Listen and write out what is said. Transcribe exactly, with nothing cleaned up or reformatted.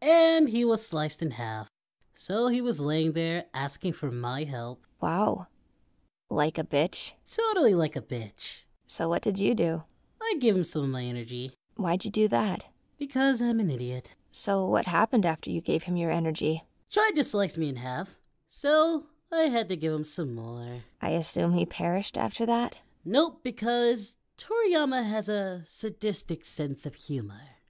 and he was sliced in half. So he was laying there asking for my help. Wow. Like a bitch? Totally like a bitch. So what did you do? I gave him some of my energy. Why'd you do that? Because I'm an idiot. So what happened after you gave him your energy? Tried to slice me in half, so I had to give him some more. I assume he perished after that? Nope, because Toriyama has a sadistic sense of humor.